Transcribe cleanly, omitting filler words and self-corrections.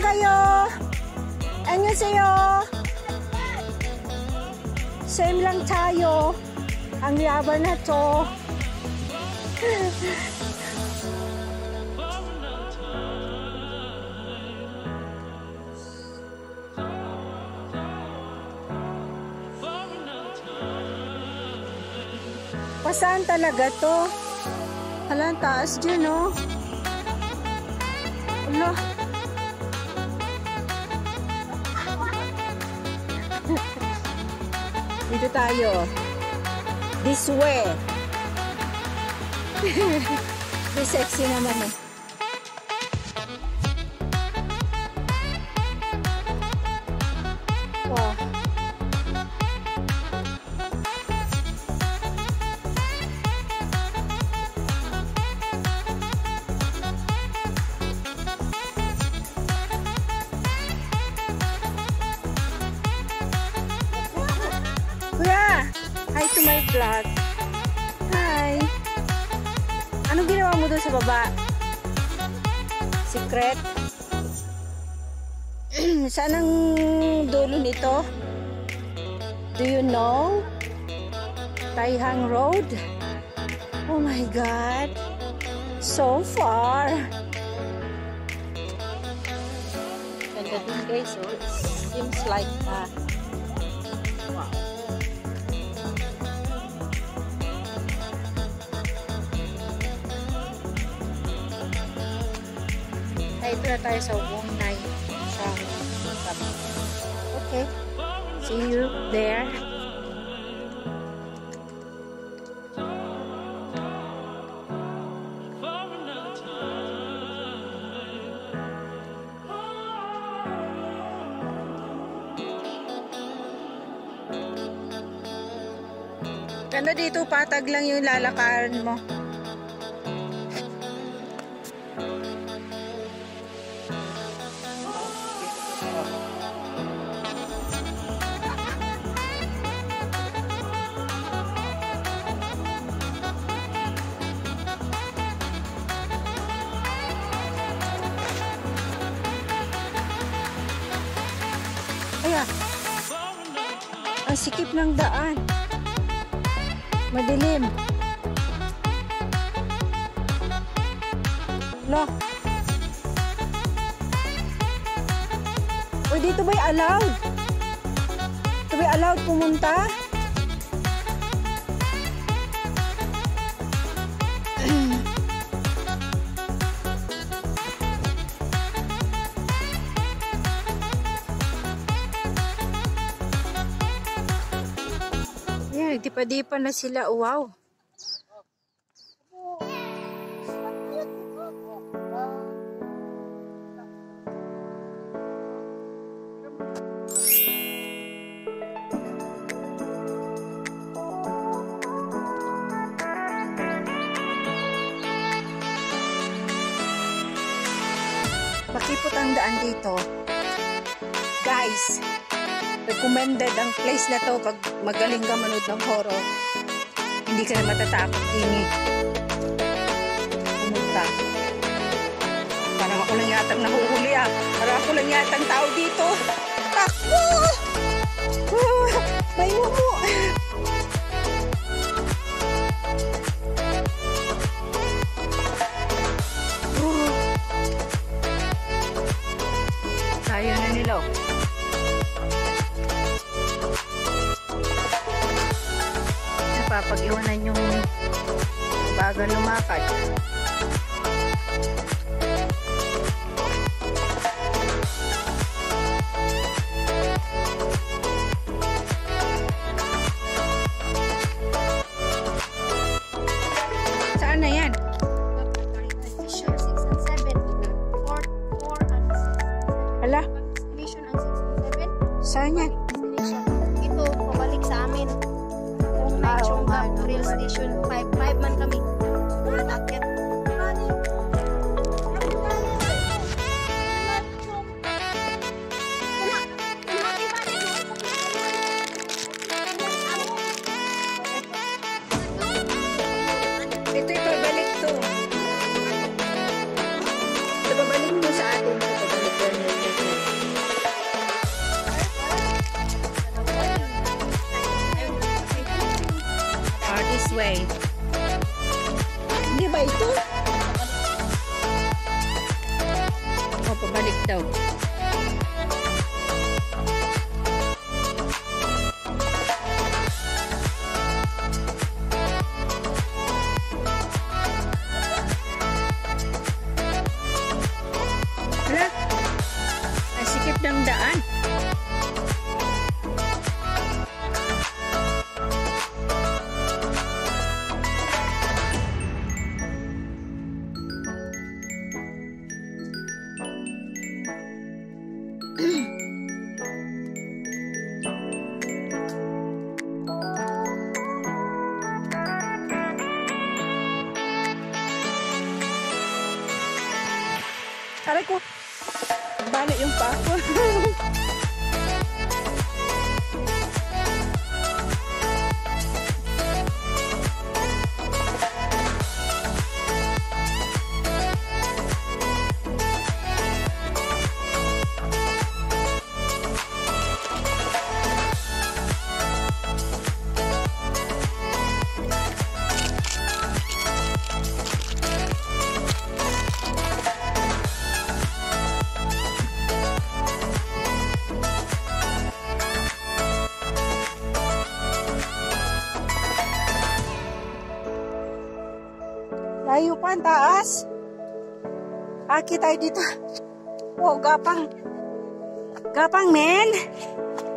tayo. Annyeonghaseyo. Same lang tayo. Ang laban na to. Pasaan talaga to? Hala, taas dyan, oh. Hala. Dito tayo. This way. This sexy naman eh. Wow. Kuya, hi to my vlog. Hi. Anong ginawa mo doon sa baba? Secret? Saan ang dulo nito? Do you know? Taihang Road? Oh my God. So far. Ganda din guys. So it seems like wow. Ito na tayo sa Wongnai. Okay. See you there. Ganda dito, patag lang yung lalakaran mo. Kaya, ang sikip ng daan. Madilim. Lo. Uy, dito ba'y allowed? Dito ba'y allowed pumunta? Dipa-dipa na sila. Wow. Makipot ang daan dito. Guys, recommended ang place na to pag magaling ka manood ng horror. Hindi ka na matatakot din. Pumunta. Parang ako lang yatang nahuhuli ah. Parang ako lang yatang tao dito. Takbo! May mumu. Tayo na nila. Papag-iwanan yung bagal lumakad. Saan na yan? Hala? Saan yan? Ito, pabalik sa amin. Rail station 5 man kami. Akit. Ito ipabalik to. Ito babalik to sa atin. Ito babalik to. way. Hindi ba ito? O, pabalik daw. Hala, nasikip ng daan. Aray ko, balik yung pa ko. Layo pa ang taas. Aki tayo dito. Wow, gapang. Gapang, men.